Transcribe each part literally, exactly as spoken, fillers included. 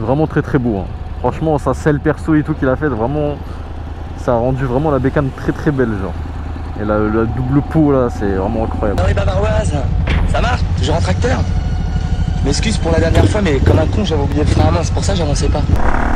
vraiment très très beau. Hein. Franchement, sa selle perso et tout qu'il a fait, vraiment, ça a rendu vraiment la bécane très très belle, genre. Et la, la double peau là, c'est vraiment incroyable. Non mais bavaroise, ça marche, toujours en tracteur. Je m'excuse pour la dernière fois, mais comme un con, j'avais oublié le frein à main, c'est pour ça que j'avançais pas.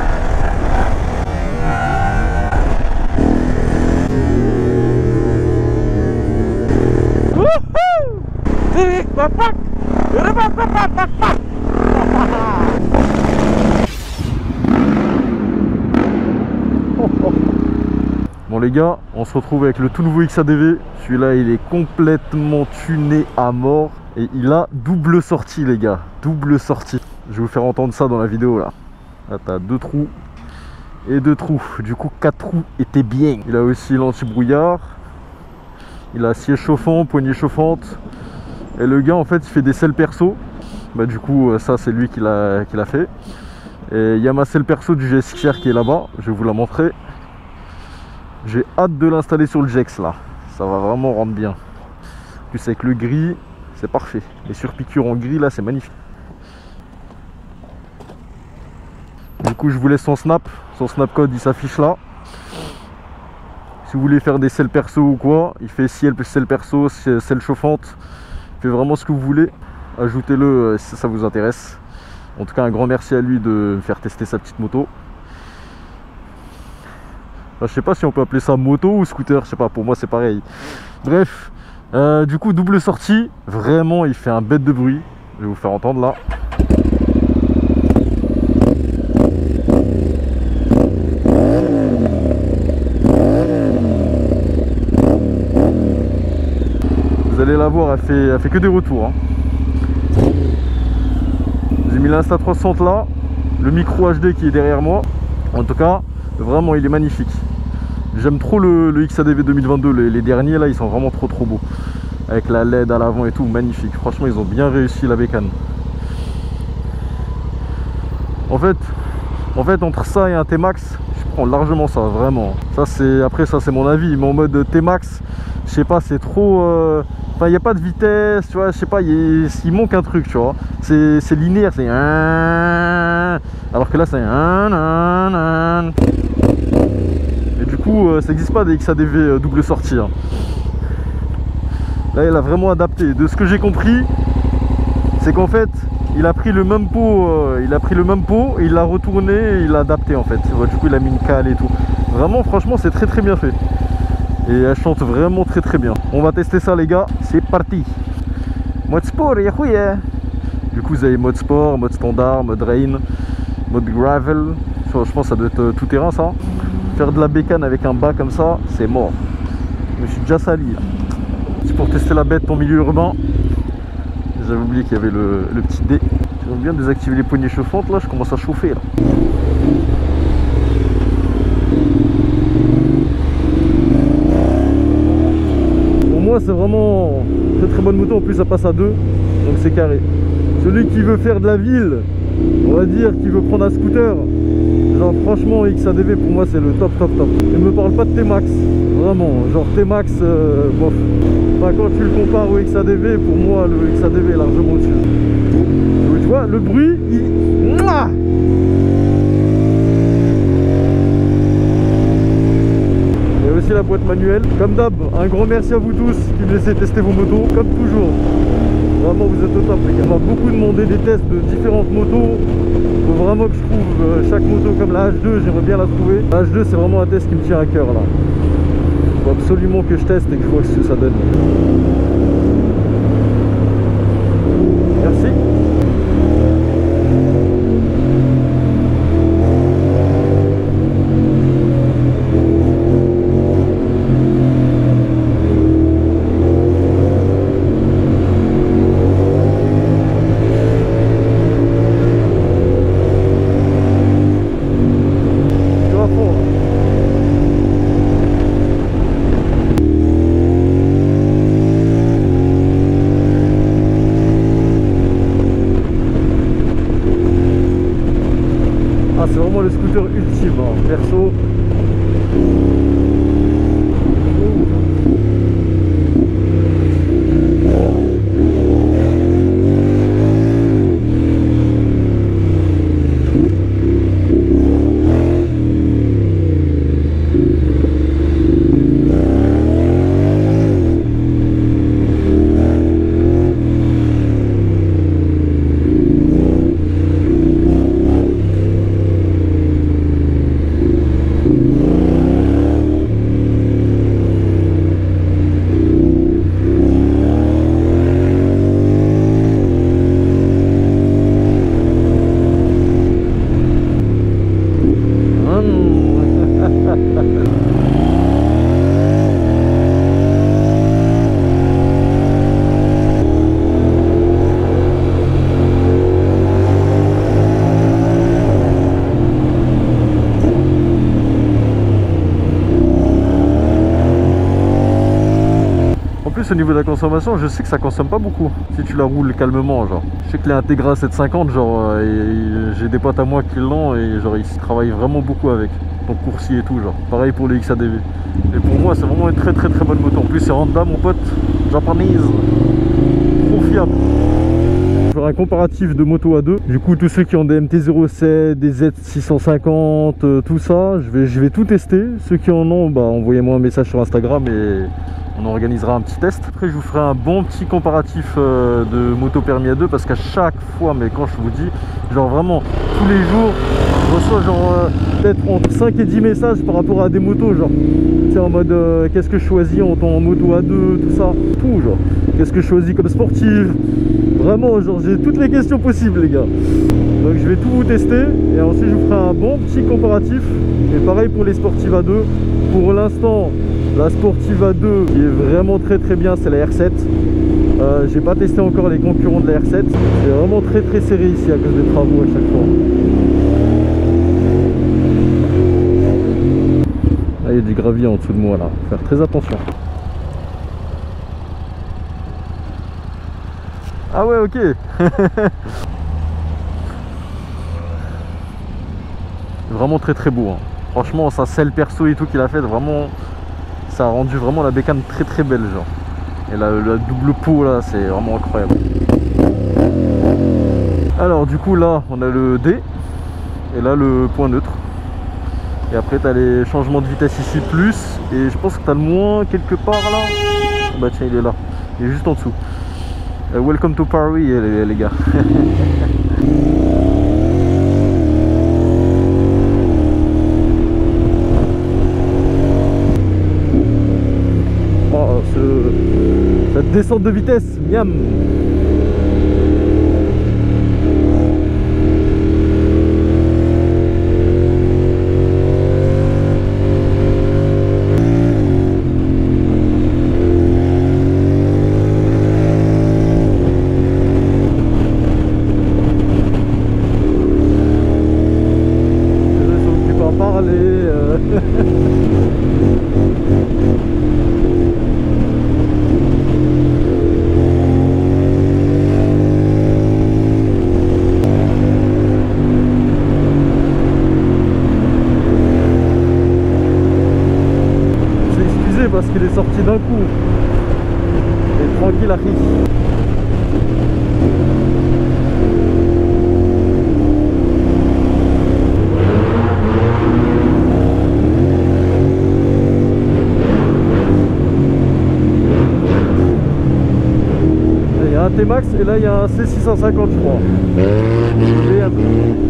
Bon les gars, on se retrouve avec le tout nouveau X A D V. Celui-là il est complètement tuné à mort. Et il a double sortie les gars, double sortie. Je vais vous faire entendre ça dans la vidéo là. Là t'as deux trous et deux trous. Du coup quatre trous étaient bien. Il a aussi l'anti-brouillard. Il a siège chauffant, poignée chauffante. Et le gars en fait il fait des selles perso. Bah du coup ça c'est lui qui l'a qui l'a fait. Et il y a ma selle perso du G S X R qui est là-bas. Je vais vous la montrer. J'ai hâte de l'installer sur le Jex là. Ça va vraiment rendre bien. En plus avec le gris, c'est parfait. Les surpiqûres en gris là, c'est magnifique. Du coup, je vous laisse son snap. Son snap code, il s'affiche là. Si vous voulez faire des selles perso ou quoi, il fait ciel, selle perso, selle chauffante. Il fait vraiment ce que vous voulez. Ajoutez-le si ça vous intéresse. En tout cas, un grand merci à lui de me faire tester sa petite moto. Enfin, je sais pas si on peut appeler ça moto ou scooter, je sais pas, pour moi c'est pareil. Bref, euh, du coup double sortie, vraiment il fait un bête de bruit. Je vais vous faire entendre là. Vous allez la voir, elle fait, elle fait que des retours. Hein. J'ai mis l'Insta trois cents là, le micro H D qui est derrière moi. En tout cas, vraiment il est magnifique. J'aime trop le, le X A D V deux mille vingt-deux, les, les derniers là ils sont vraiment trop trop beaux. Avec la L E D à l'avant et tout, magnifique. Franchement ils ont bien réussi la bécane. En fait, en fait entre ça et un T-Max, je prends largement ça, vraiment. Ça c'est, après ça c'est mon avis, mais en mode T-Max, je sais pas, c'est trop... Euh... Enfin il n'y a pas de vitesse, tu vois, je sais pas, il, il manque un truc, tu vois. C'est linéaire, c'est... Alors que là c'est... Et du coup, ça n'existe pas des X A D V double sortie. Hein. Là, il a vraiment adapté. De ce que j'ai compris, c'est qu'en fait, il a pris le même pot, euh, il a pris le même pot, et il l'a retourné, et il l'a adapté en fait. Du coup, il a mis une cale et tout. Vraiment, franchement, c'est très très bien fait. Et elle chante vraiment très très bien. On va tester ça, les gars. C'est parti. Mode sport, yahouya. Du coup, vous avez mode sport, mode standard, mode rain, mode gravel. Je pense que ça doit être tout terrain, ça. Faire de la bécane avec un bas comme ça, c'est mort. Je me suis déjà sali. C'est pour tester la bête en milieu urbain. J'avais oublié qu'il y avait le, le petit dé. J'aime bien désactiver les poignées chauffantes. Là, je commence à chauffer. Là. Pour moi, c'est vraiment très très bonne moto. En plus, ça passe à deux. Donc c'est carré. Celui qui veut faire de la ville, on va dire, qui veut prendre un scooter. Genre franchement X A D V pour moi c'est le top top top. Et me parle pas de T-Max, vraiment, genre T-Max, euh, bof. Enfin, quand tu le compares au X A D V, pour moi le X A D V est largement au-dessus. Tu vois, le bruit, il... Mouah, il y a aussi la boîte manuelle. Comme d'hab, un grand merci à vous tous qui me laissez tester vos motos, comme toujours. Vraiment vous êtes au top les gars. On m'a beaucoup demandé des tests de différentes motos. Faut vraiment que je trouve euh, chaque moto comme la H deux, j'aimerais bien la trouver. La H deux c'est vraiment un test qui me tient à cœur là. Il faut absolument que je teste et que je vois ce que ça donne. Merci. C'est vraiment le scooter ultime, hein. Perso. plus au niveau de la consommation, je sais que ça consomme pas beaucoup si tu la roules calmement, genre. Je sais que les Integra sept cent cinquante, genre, euh, j'ai des potes à moi qui l'ont et genre ils travaillent vraiment beaucoup avec. Donc coursier et tout, genre. Pareil pour le X A D V. Et pour moi, c'est vraiment une très très très bonne moto. En plus, c'est Honda, mon pote, japonaise, trop fiable. Je ferai un comparatif de moto à deux. Du coup, tous ceux qui ont des M T zéro sept, des Z six cent cinquante, euh, tout ça, je vais, je vais tout tester. Ceux qui en ont, bah, envoyez-moi un message sur Instagram et on organisera un petit test. Après, je vous ferai un bon petit comparatif euh, de moto permis à deux parce qu'à chaque fois, mais quand je vous dis, genre vraiment, tous les jours, je reçois genre euh, peut-être entre cinq et dix messages par rapport à des motos, genre. C'est en mode, euh, qu'est-ce que je choisis en, en moto à deux, tout ça, tout, genre. Qu'est-ce que je choisis comme sportive? Vraiment, genre, j'ai toutes les questions possibles, les gars. Donc, je vais tout vous tester et ensuite, je vous ferai un bon petit comparatif. Et pareil pour les sportives à deux. Pour l'instant, la sportive à deux qui est vraiment très très bien, c'est la R sept. Euh, j'ai pas testé encore les concurrents de la R sept. C'est vraiment très très serré ici à cause des travaux à chaque fois. Là, il y a du gravier en dessous de moi là. Faut faire très attention. Ah ouais, ok. Vraiment très très beau, hein. Franchement, sa selle perso et tout qu'il a fait, vraiment, ça a rendu vraiment la bécane très très belle, genre. Et la, la double peau là, c'est vraiment incroyable. Alors du coup là, on a le D et là le point neutre. Et après tu as les changements de vitesse ici plus. Et je pense que tu as le moins quelque part là. Bah tiens, il est là. Il est juste en dessous. Uh, welcome to Paris les, les gars. Oh, ce... cette descente de vitesse, miam. Parce qu'il est sorti d'un coup et tranquille Harry. Il y a un T Max et là il y a un C six cent cinquante je crois. Et un...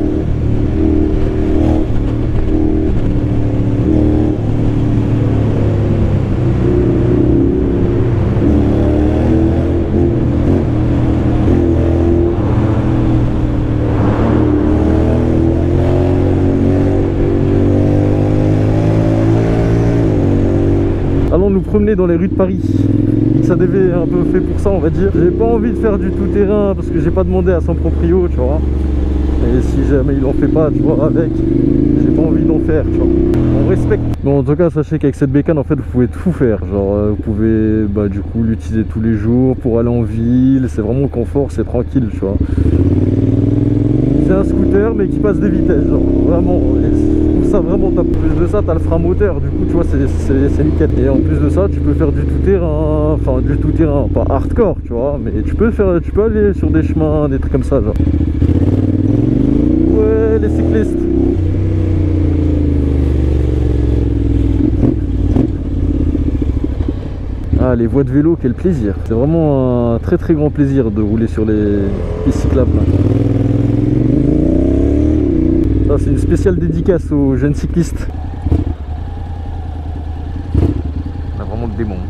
Allons nous promener dans les rues de Paris. X A D V est un peu fait pour ça, on va dire. J'ai pas envie de faire du tout-terrain parce que j'ai pas demandé à son proprio, tu vois. Et si jamais il en fait pas, tu vois, avec, j'ai pas envie d'en faire, tu vois. On respecte. Bon, en tout cas, sachez qu'avec cette bécane, en fait, vous pouvez tout faire. Genre, euh, vous pouvez, bah, du coup, l'utiliser tous les jours pour aller en ville. C'est vraiment confort, c'est tranquille, tu vois. C'est un scooter, mais qui passe des vitesses, genre, vraiment. Je trouve ça vraiment top. En plus de ça, t'as le frein moteur, du coup, tu vois, c'est nickel. Et en plus de ça, tu peux faire du tout-terrain, enfin, du tout-terrain, pas hardcore, tu vois, mais tu peux faire, tu peux aller sur des chemins, des trucs comme ça, genre. Ouais, les cyclistes. Ah, les voies de vélo, quel plaisir. C'est vraiment un très très grand plaisir de rouler sur les pistes cyclables là. Ça, c'est une spéciale dédicace aux jeunes cyclistes. On a vraiment le démon.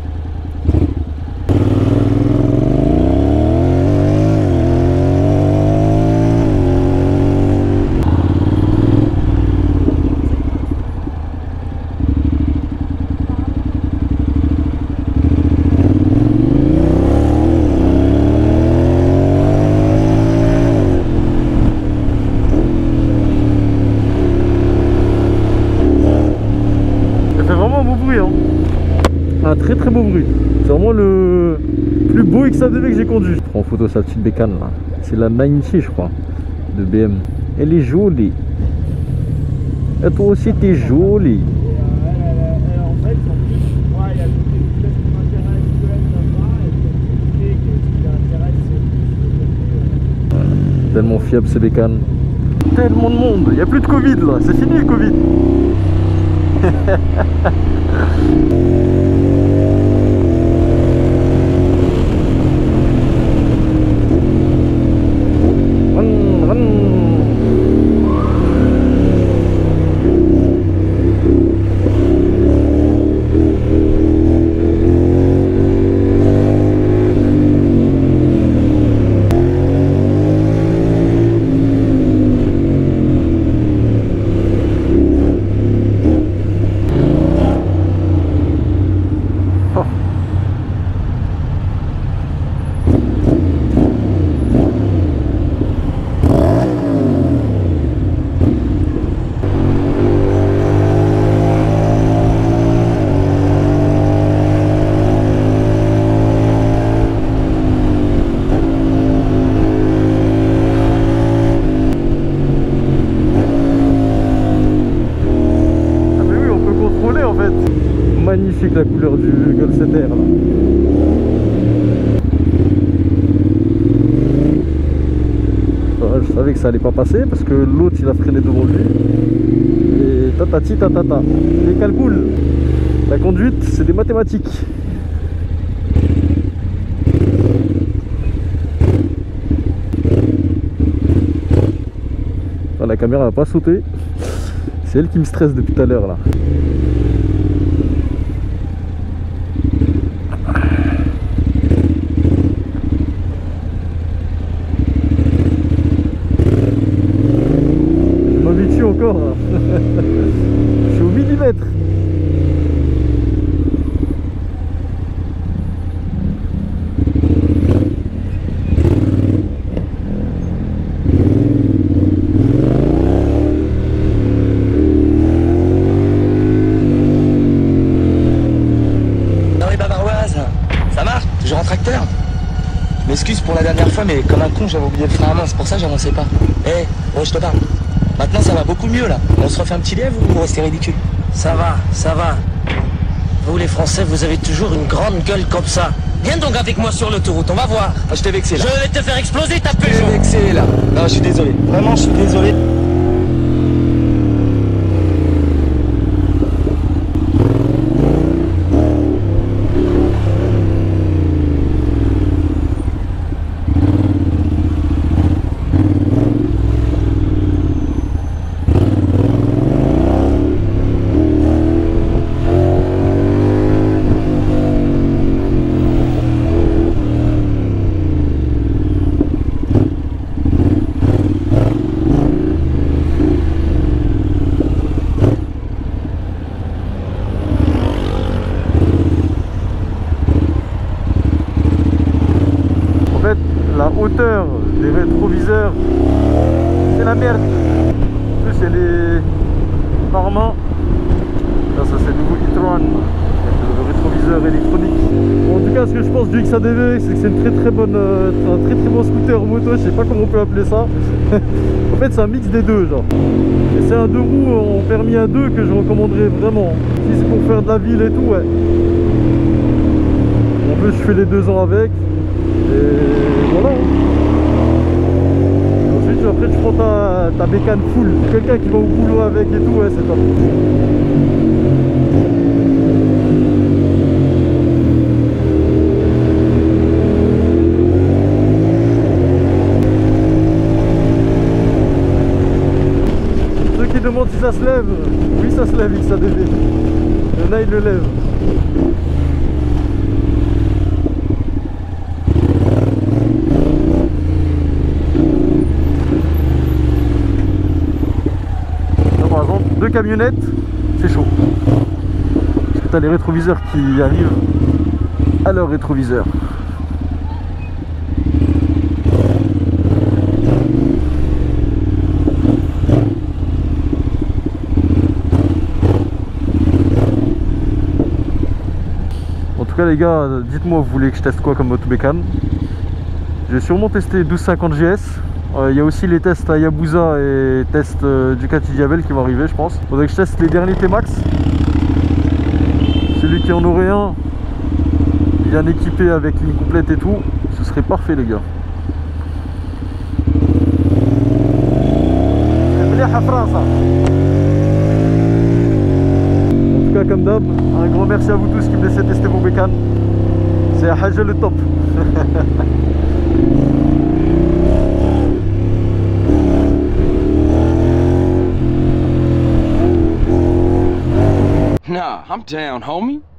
Un très très beau bruit. C'est vraiment le, plus beau X A D V que j'ai conduit. Je prends en photo sa petite bécane là. C'est la quatre-vingt-six je crois, de B M. Elle est jolie. Et toi aussi t'es jolie. Tellement fiable ces bécanes. Tellement de monde. Il n'y a plus de Covid là. C'est fini le Covid. Run, run. Magnifique la couleur du Golf sept R là. Ouais, je savais que ça allait pas passer parce que l'autre il a freiné devant lui. Et tatati tatata. Les calculs. La conduite c'est des mathématiques. Ah, la caméra n'a pas sauté. C'est elle qui me stresse depuis tout à l'heure là. Encore je suis au millimètre. Non les bavaroises, ça marche? Toujours en tracteur? Je m'excuse pour la dernière fois mais comme un con j'avais oublié le frein à main, c'est pour ça que j'avançais pas. Eh, hey, oh je te parle. Maintenant ça va beaucoup mieux là. On se refait un petit lièvre ou vous restez ridicule? Ça va, ça va. Vous les Français, vous avez toujours une grande gueule comme ça. Viens donc avec moi sur l'autoroute, on va voir. Ah, je t'ai vexé là. Je vais te faire exploser ta Je Peugeot. t'ai vexé là. Non, je suis désolé. Vraiment, je suis désolé. La hauteur des rétroviseurs, c'est la merde. En plus, il y a les pare-mains. Ça, ça c'est le nouveau e-tron, le rétroviseur électronique. Bon, en tout cas, ce que je pense du X A D V, c'est que c'est une très très bonne, euh, un très très bon scooter moto. Je sais pas comment on peut appeler ça. En fait, c'est un mix des deux, genre. Et c'est un deux roues en permis à deux que je recommanderais vraiment. Si c'est pour faire de la ville et tout, ouais. En plus, je fais les deux ans avec. Et voilà. Ensuite après tu prends ta, ta bécane full. Quelqu'un qui va au boulot avec et tout, ouais c'est top. Ceux qui demandent si ça se lève, oui ça se lève X A D V. Là il le lève. Deux camionnettes, c'est chaud. Parce que tu as les rétroviseurs qui arrivent à leur rétroviseur. En tout cas les gars, dites-moi, vous voulez que je teste quoi comme moto bécane? Je vais sûrement tester douze cinquante G S. Il euh, y a aussi les tests Hayabusa et tests euh, Ducati Diavel qui vont arriver, je pense. Faudrait que je teste les derniers T-Max. Celui qui en aurait un bien équipé avec ligne complète et tout, ce serait parfait les gars. En tout cas comme d'hab, un grand merci à vous tous qui me laissez tester vos bécanes. C'est Haja le top. Nah, I'm down, homie.